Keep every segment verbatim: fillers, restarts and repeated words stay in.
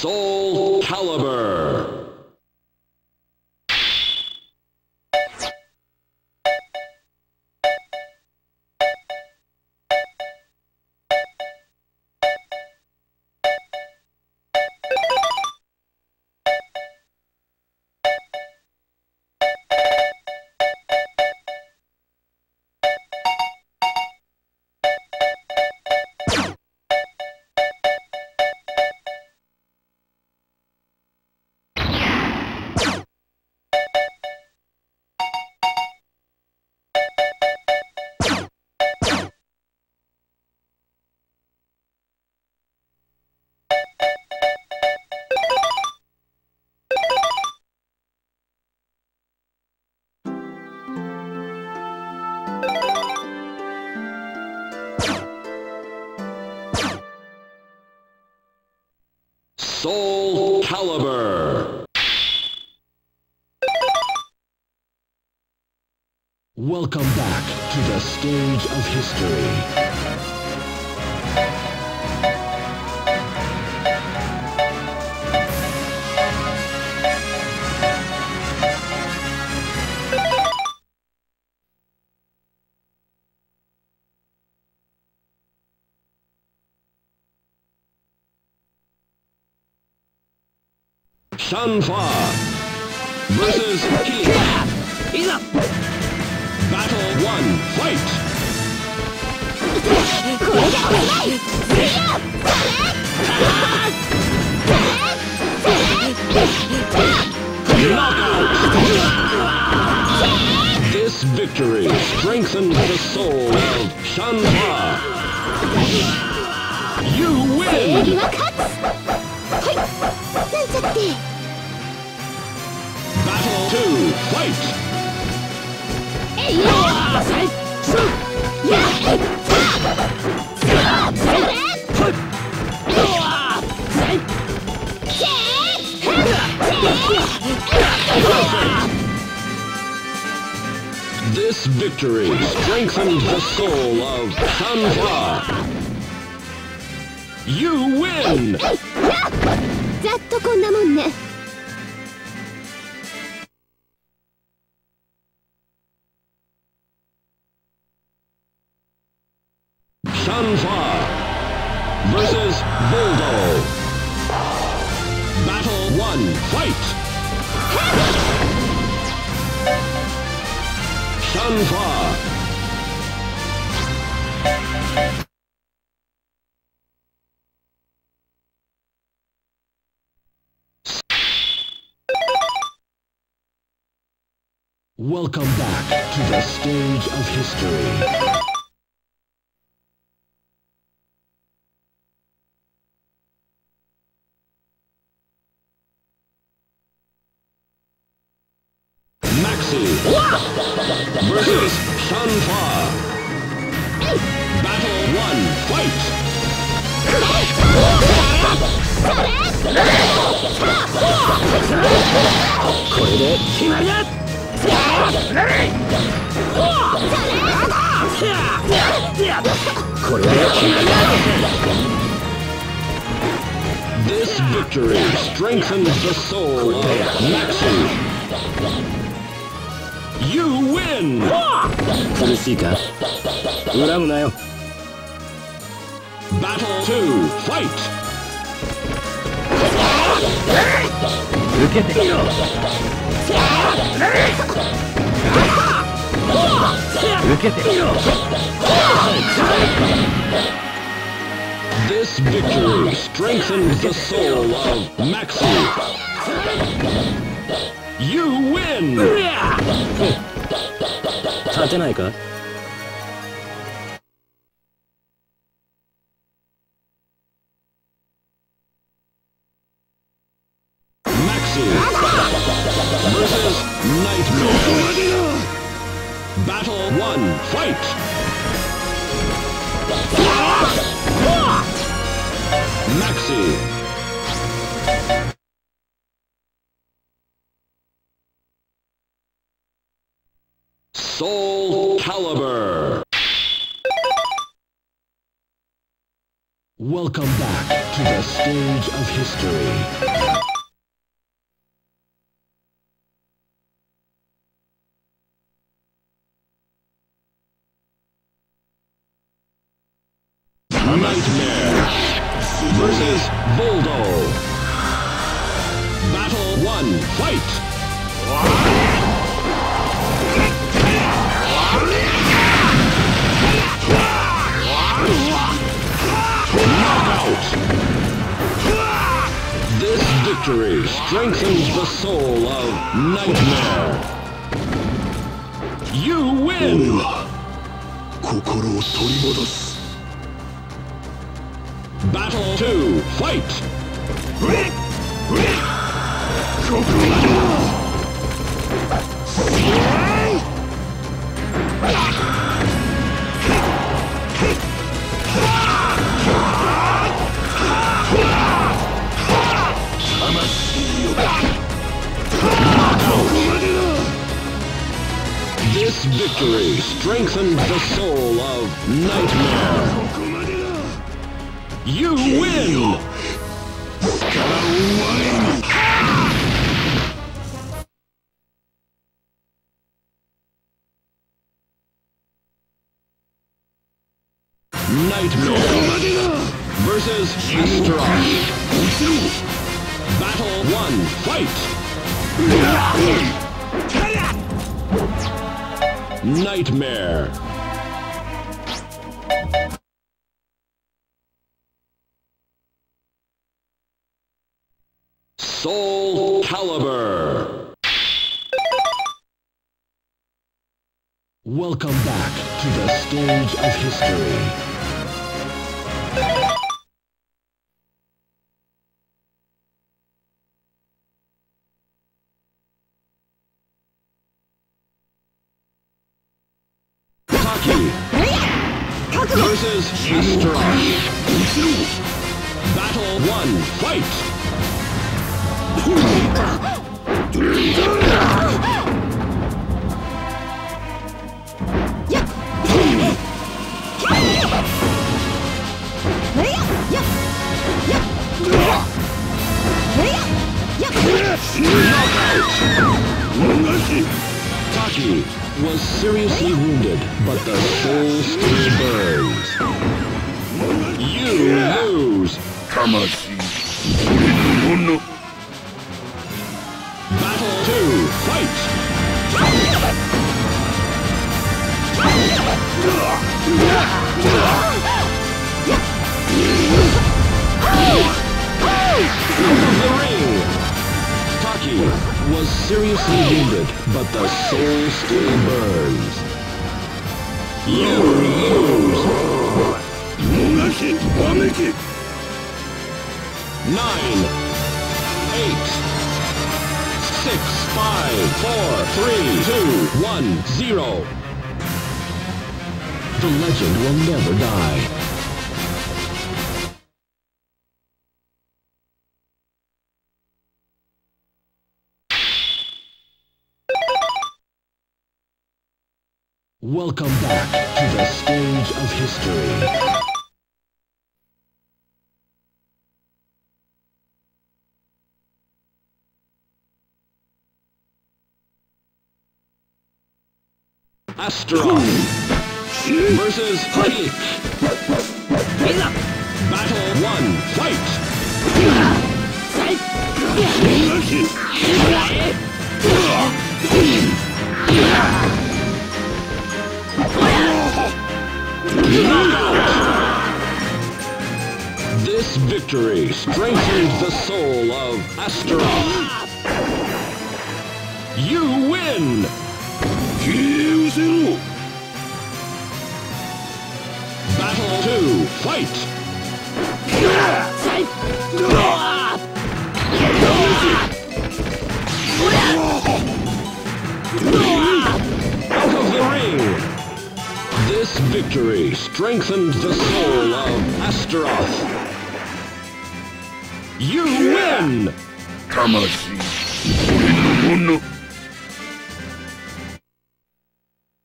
Soul Calibur. Soul Calibur. Welcome back to the stage of history. Shanfa versus CALIBUR. Battle one, fight! This victory strengthens the soul of Shanfa. You win! Battle two, fight! This victory strengthens the soul of Shanfa. You win! ざっとこんなもんね。 Shanfa versus Voldo. Battle one, fight! Shanfa. Welcome back to the stage of history. Versus Shanfa. Battle one, fight! This victory strengthens the soul of Maxi. You win! 苦しいか恨むなよ Battle two, fight! 受けてみろ受けてみろ This victory strengthens the soul of Maxi. You win! 勝てないか Maxi versus Nightmare. Battle one, fight! Maxi. Soul Calibur. Welcome back to the stage of history. Nightmare versus Voldo. Battle one, fight! Knockout! This victory strengthens the soul of Nightmare. You win! Battle two, fight! This victory strengthens the soul of Nightmare. You win! Nightmare versus Astaroth. Battle one, fight! Nightmare. Soul Calibur. Welcome back to the stage of history. Versus Astaroth. Battle one, fight! Taki was seriously wounded, but the soul still burns. You lose! Battle two, fight! Out of the ring! Taki was seriously wounded, but the soul still burns. You lose! Nine, eight, six, five, four, three, two, one, zero. The legend will never die. Welcome back to the stage of history. Astaroth versus Halik. Battle one, fight! This victory strengthens the soul of Astaroth. You win! Battle two, fight! Out of the ring! This victory strengthened the soul of Astaroth. You win!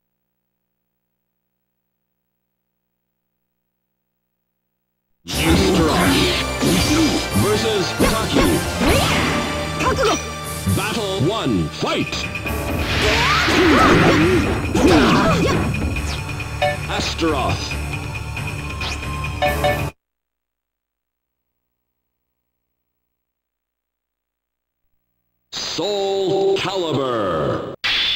You Battle one, fight! Astaroth. Soul Calibur.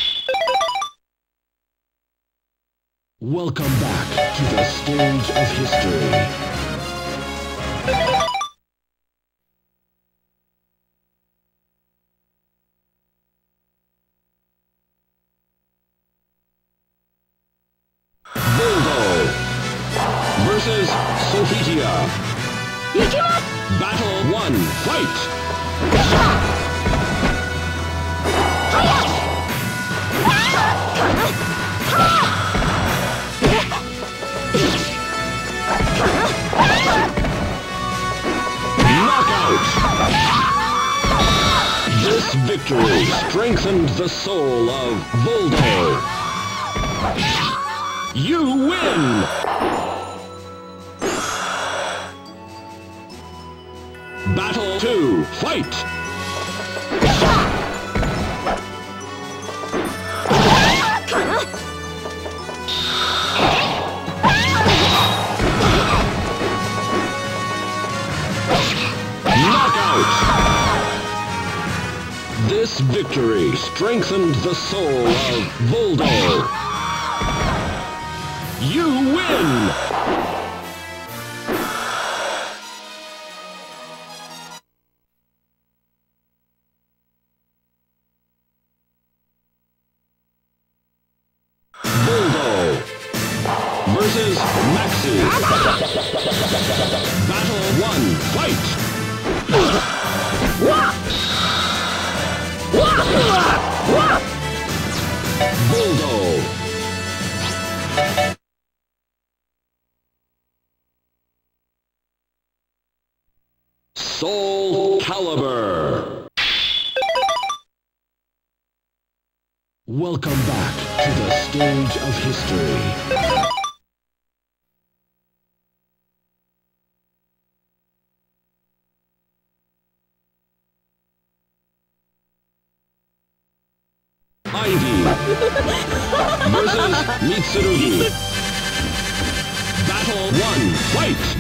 Welcome back to the stage of history. Versus Sophitia. Battle one, fight! Knockout! This victory strengthened the soul of Voldo. You win! Battle two, fight! Knockout! This victory strengthened the soul of Voldo. You win! Versus Maxi. Battle one, fight! Voldo. Soul Calibur. Welcome back to the stage of history. Ivy versus Mitsurugi. Battle one, fight!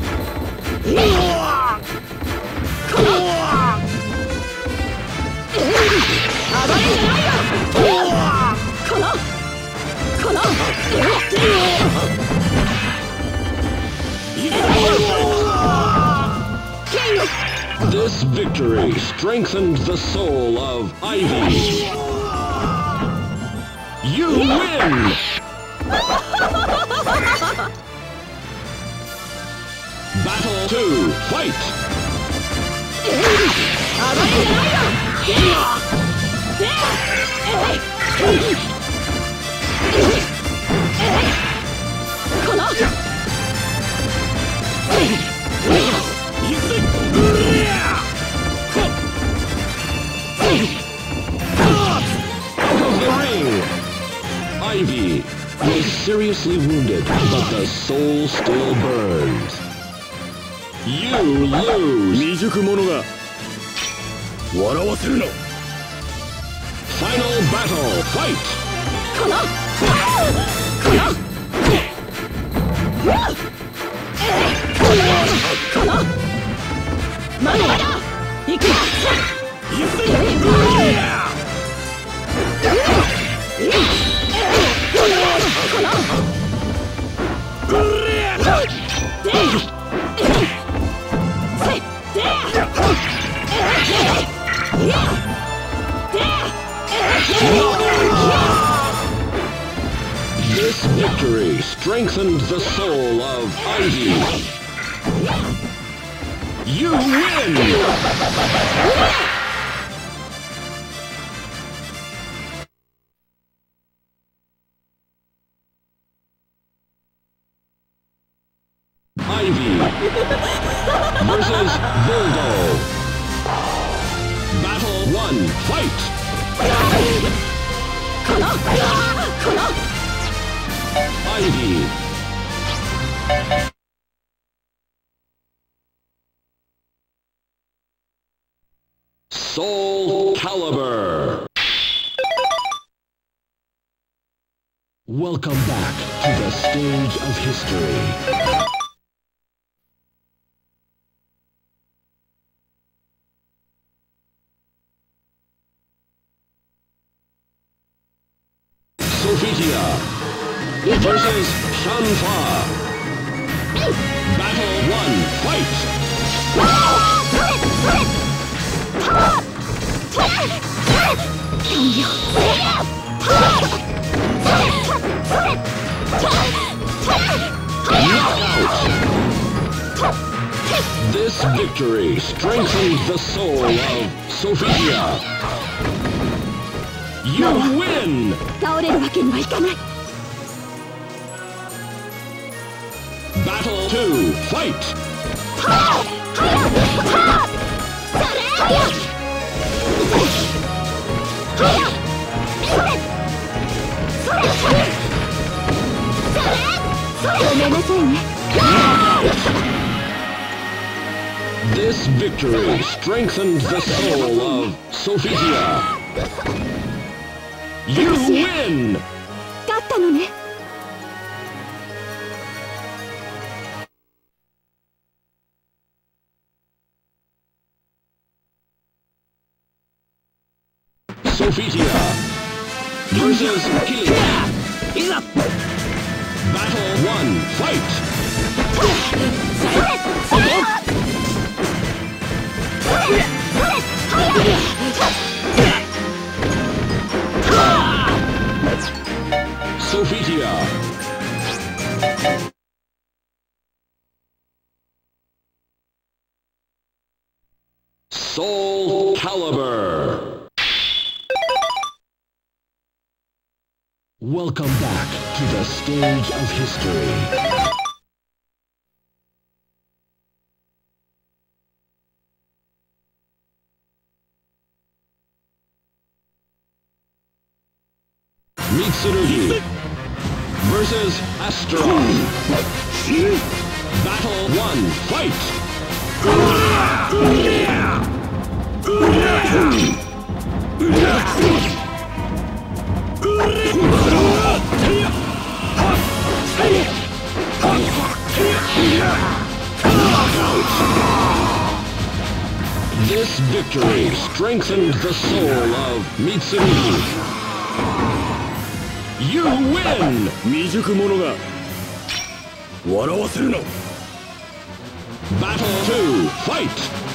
This victory strengthened the soul of Ivy. You win! Battle two, fight! Out of the ring! Ivy was seriously wounded, but the soul still burns. You lose! 未熟者が笑わせるな Final battle, fight! This victory strengthened the soul of Ivy. You win! Ivy versus Voldo. Battle one, fight! Ivy. Soul Calibur. Welcome back to the stage of history. Sophia versus Shanfa. Battle one, fight! Knockout! This victory strengthens the soul of Sophia. You win! 倒れるわけにはいかない。 Battle two, fight! This victory strengthens the soul of Sophia. You win! 勝ったのね。 Sophia versus CALIBUR. Battle one, fight! Sophia. Soul Calibur. Welcome back to the stage of history. Mitsurugi versus Astron. Battle one, fight! This victory strengthens the soul of Mitsurugi. You win! 未熟者が笑わせるな。 Battle two, fight!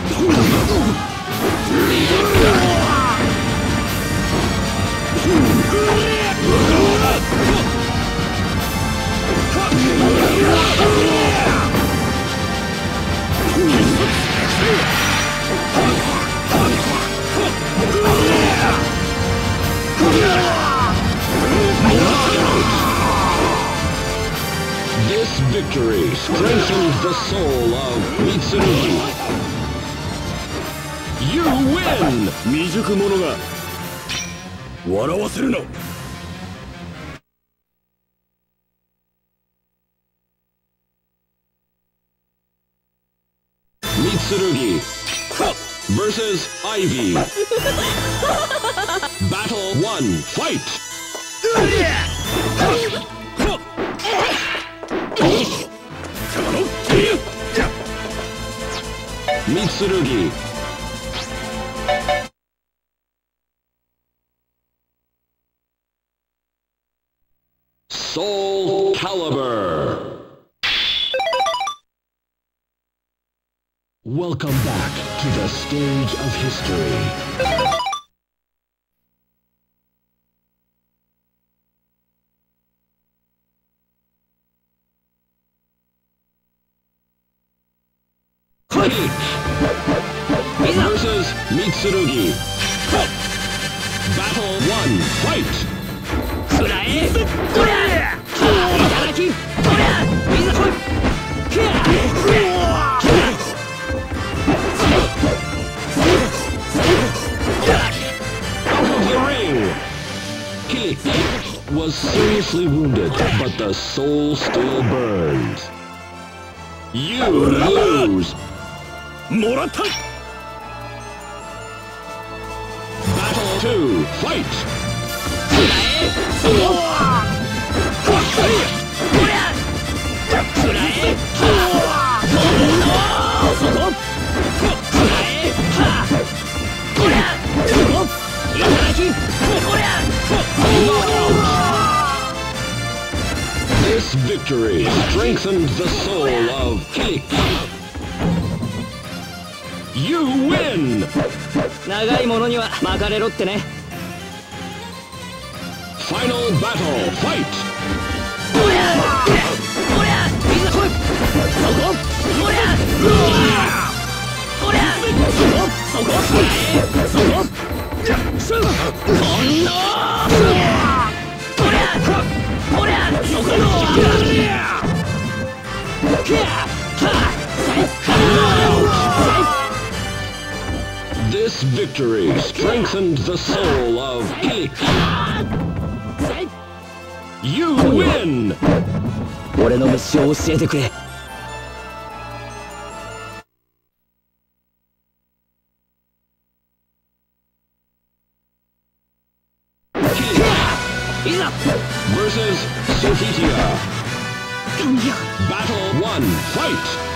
This victory strengthens the soul of Mitsurugi. You win! 未熟者が笑わせるな。 Mitsurugi versus Ivy. Battle one, fight! Mitsurugi. Soul Calibur. Welcome back to the stage of history. Versus Mitsurugi. Battle one, fight! Out of the ring! Kili was seriously wounded, but the soul still burns. You lose! もらった。 Battle two, fight! This victory strengthened the soul of Cake. You win! 長いものには巻かれろってね。 Final battle, fight! おりゃおりゃいざそれそこおりゃおりゃそこそこそこおんのおりゃおりゃそこの This victory strengthened the soul of Cake. You win! 俺の飯を教えてくれ。 いざ versus Sophitia. 神よ Battle one, fight!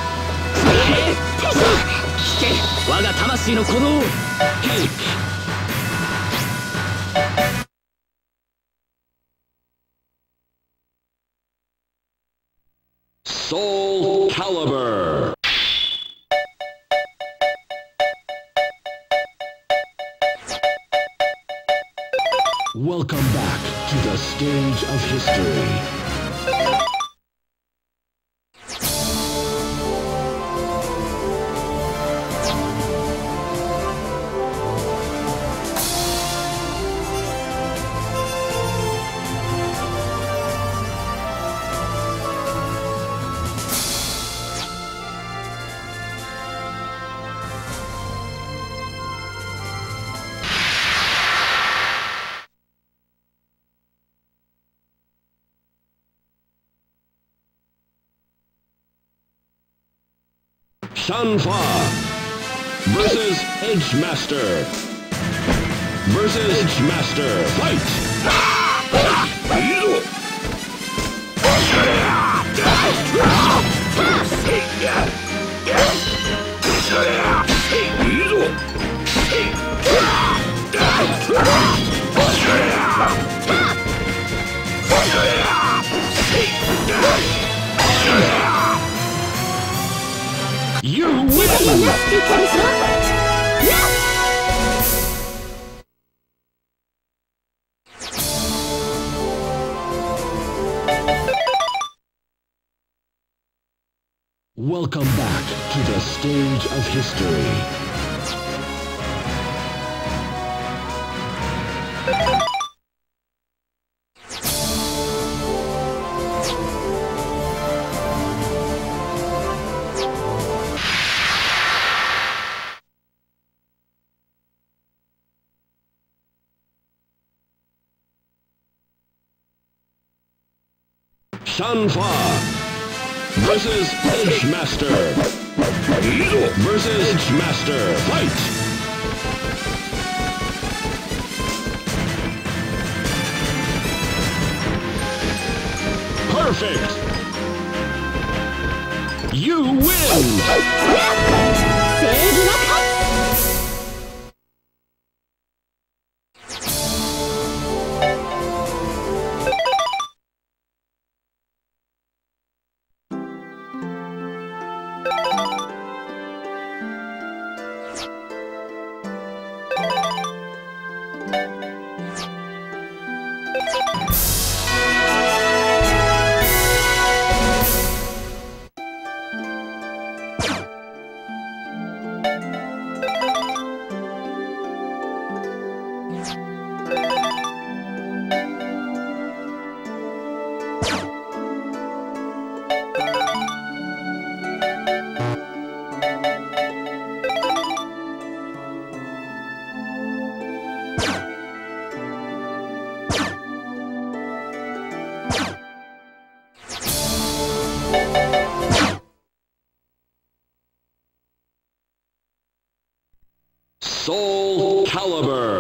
聞け我が魂の鼓動を。 Cake. Soul Calibur. Welcome back to the stage of history. Shanfa versus Edgemaster versus Edgemaster. Fight! You win! Welcome back to the stage of history. Shanfa versus Edgemaster versus Edgemaster. Fight! Perfect! You win! Soul Calibur.